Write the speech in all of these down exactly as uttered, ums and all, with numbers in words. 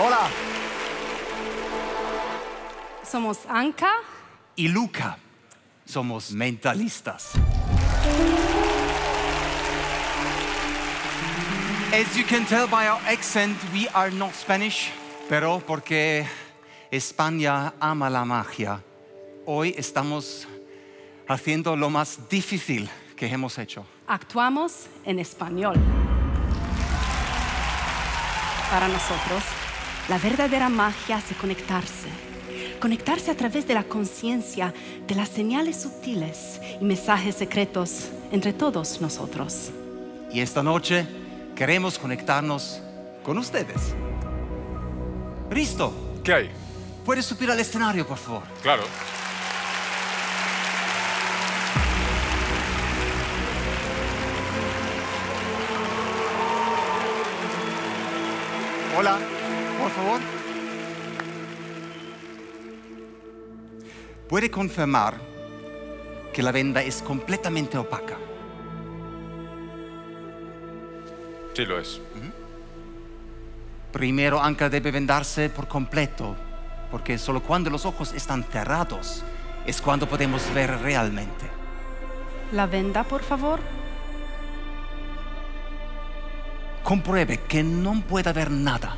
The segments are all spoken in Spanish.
Hola. Somos Anka y Luca. Somos mentalistas. As you can tell by our accent, we are not Spanish, pero porque España ama la magia, hoy estamos haciendo lo más difícil que hemos hecho. Actuamos en español. Para nosotros, la verdadera magia hace conectarse. Conectarse a través de la conciencia, de las señales sutiles y mensajes secretos entre todos nosotros. Y esta noche queremos conectarnos con ustedes. Risto. ¿Qué hay? ¿Puedes subir al escenario, por favor? Claro. Hola, por favor. ¿Puede confirmar que la venda es completamente opaca? Sí, lo es. Uh-huh. Primero, Anka debe vendarse por completo, porque solo cuando los ojos están cerrados es cuando podemos ver realmente. La venda, por favor. Compruebe que no pueda ver nada.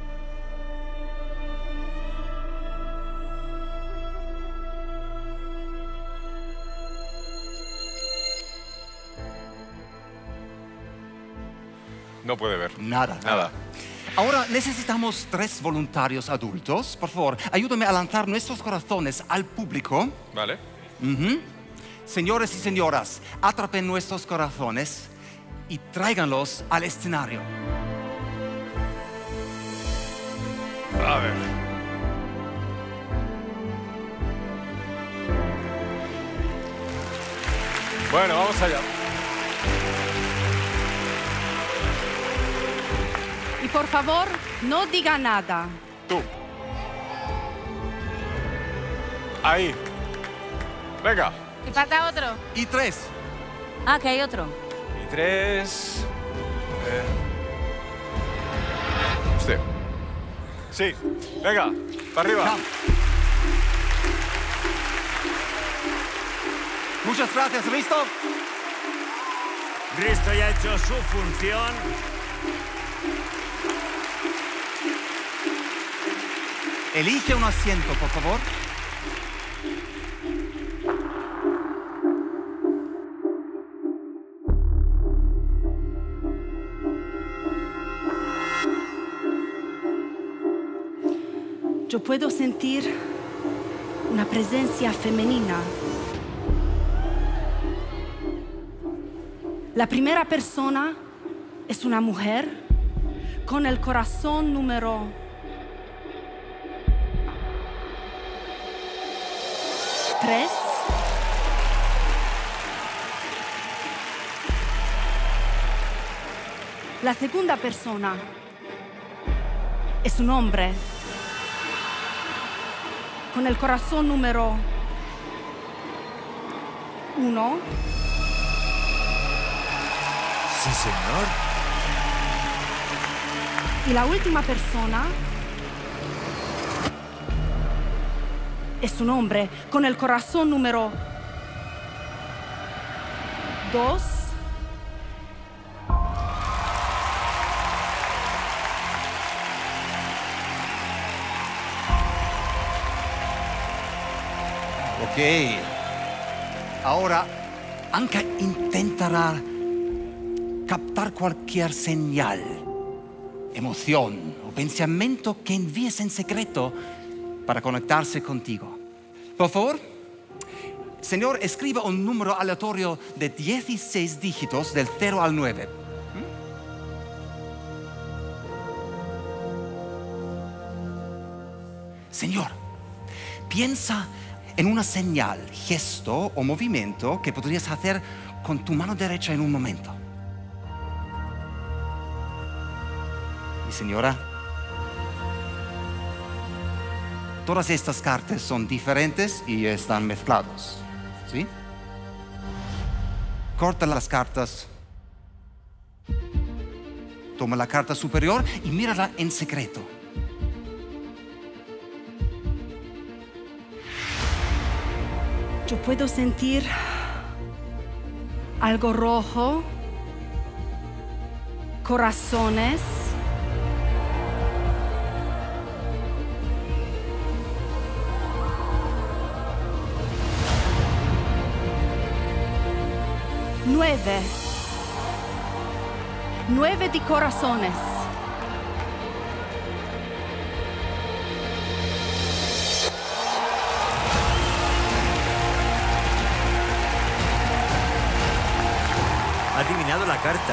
No puede ver. Nada. Nada. Ahora necesitamos tres voluntarios adultos. Por favor, ayúdame a lanzar nuestros corazones al público. Vale. Uh-huh. Señores y señoras, atrapen nuestros corazones y tráiganlos al escenario. A ver. Bueno, vamos allá. Y por favor, no diga nada. Tú. Ahí. Venga. Y falta otro. Y tres. Ah, que hay otro. Y tres. Eh. Usted. Sí. Venga. Para arriba. Come. Muchas gracias, Risto. Risto ya ha hecho su función. Elige un asiento, por favor. Yo puedo sentir una presencia femenina. La primera persona es una mujer con el corazón número tres. La segunda persona es un hombre con el corazón número uno. Sí, señor. Y la última persona es un hombre con el corazón número dos. Ok. Ahora, Anka intentará captar cualquier señal, emoción o pensamiento que envíes en secreto para conectarse contigo. Por favor, señor, escriba un número aleatorio de dieciséis dígitos del cero al nueve. ¿Mm? Señor, piensa en una señal, gesto o movimiento que podrías hacer con tu mano derecha en un momento. Y señora, todas estas cartas son diferentes y están mezcladas, ¿sí? Corta las cartas, toma la carta superior y mírala en secreto. Yo puedo sentir algo rojo, corazones, nueve, nueve de corazones. Ha adivinado la carta.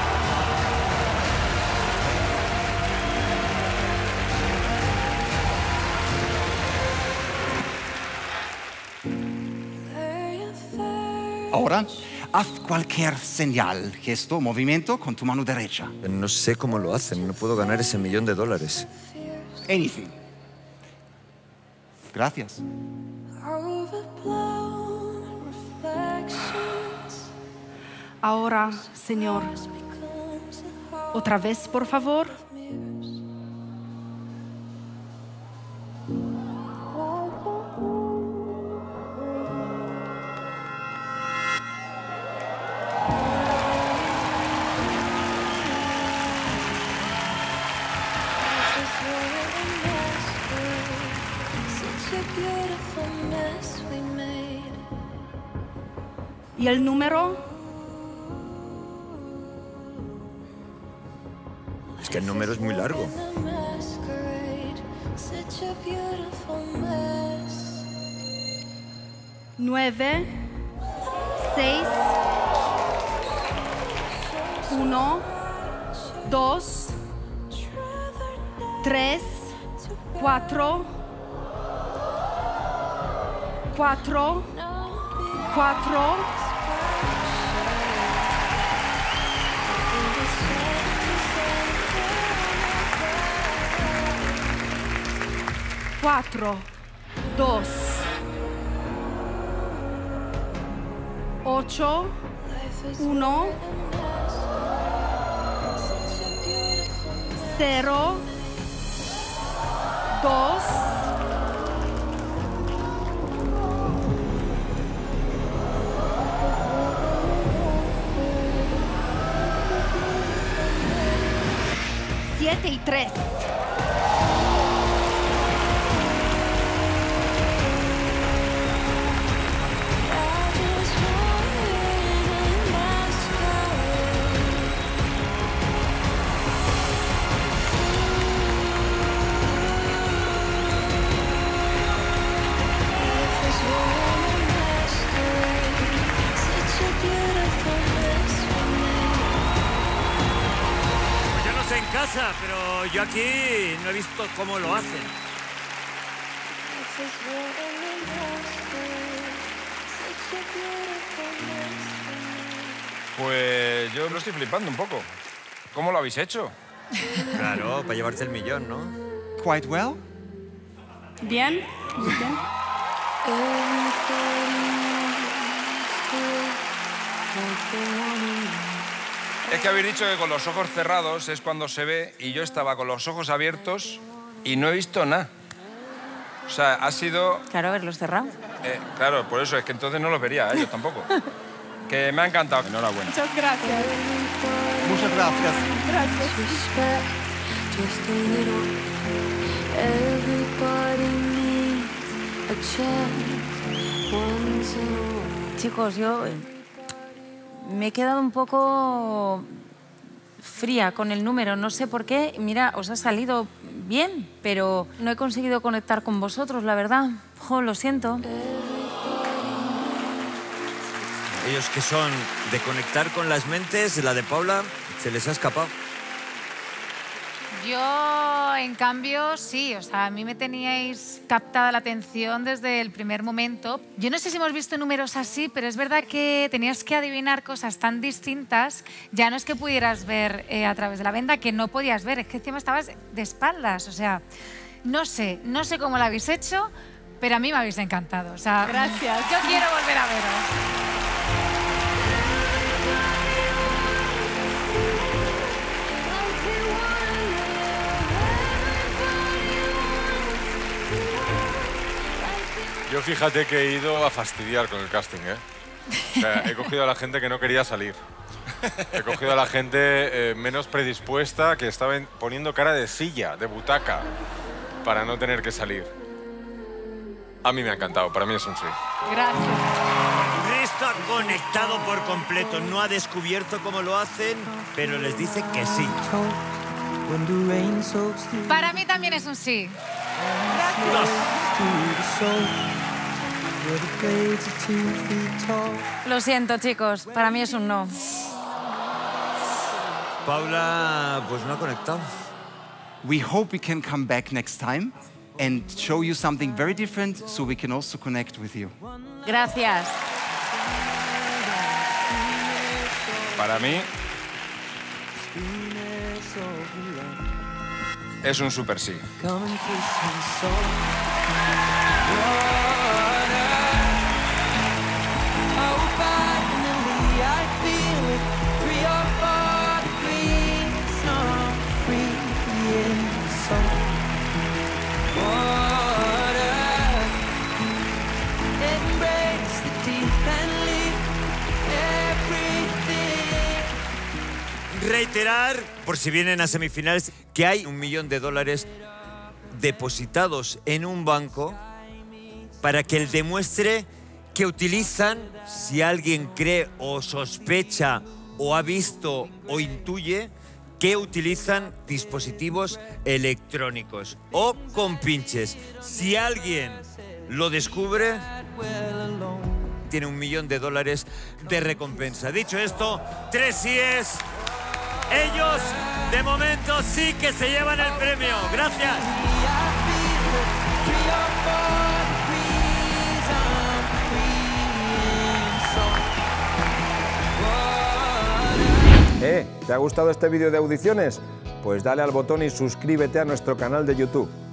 Ahora, haz cualquier señal, gesto, movimiento con tu mano derecha. No sé cómo lo hacen. No puedo ganar ese millón de dólares. Anything. Gracias. Ahora, Señor, otra vez, por favor. ¿Y el número? Es que el número es muy largo. Nueve, seis, uno, dos, tres, cuatro, cuatro, cuatro, cuatro, dos, ocho, uno, cero, dos, siete y tres. Pues yo no sé en casa, pero yo aquí no he visto cómo lo hacen. Pues yo lo estoy flipando un poco. ¿Cómo lo habéis hecho? Claro, para llevarte el millón, ¿no? Quite well. Bien, muy bien. Es que habéis dicho que con los ojos cerrados es cuando se ve y yo estaba con los ojos abiertos y no he visto nada. O sea, ha sido... Claro, haberlos cerrado. eh, claro, por eso es que entonces no los vería a ellos tampoco. Que me ha encantado. Enhorabuena. Muchas gracias. Muchas gracias. Gracias. Just a little. Everybody needs a chance once in a while. Chicos, yo eh, me he quedado un poco fría con el número. No sé por qué. Mira, os ha salido bien, pero no he conseguido conectar con vosotros, la verdad. Jo, lo siento. Ellos que son de conectar con las mentes, la de Paula se les ha escapado. Yo, en cambio, sí. O sea, a mí me teníais captada la atención desde el primer momento. Yo no sé si hemos visto números así, pero es verdad que tenías que adivinar cosas tan distintas. Ya no es que pudieras ver eh, a través de la venda, que no podías ver. Es que encima estabas de espaldas. O sea, no sé, no sé cómo lo habéis hecho, pero a mí me habéis encantado. O sea, Gracias. Yo quiero volver a veros. Yo Yo fíjate que he ido a fastidiar con el casting, ¿eh? O sea, he cogido a la gente que no quería salir. He cogido a la gente eh, menos predispuesta, que estaba poniendo cara de silla, de butaca, para no tener que salir. A mí me ha encantado, para mí es un sí. Gracias. Risto ha conectado por completo, no ha descubierto cómo lo hacen, pero les dice que sí. Para mí también es un sí. Lo siento, chicos, para mí es un no. Paula, pues no ha conectado. We hope we can come back next time and show you something very different so we can also connect with you. Gracias. Para mí es un super sí. Reiterar, por si vienen a semifinales, que hay un millón de dólares depositados en un banco para que él demuestre que utilizan, si alguien cree o sospecha o ha visto o intuye, que utilizan dispositivos electrónicos o con pinches. Si alguien lo descubre, tiene un millón de dólares de recompensa. Dicho esto, tres síes. Ellos, de momento, sí que se llevan el premio. Gracias. ¿Eh? ¿Te ha gustado este vídeo de audiciones? Pues dale al botón y suscríbete a nuestro canal de YouTube.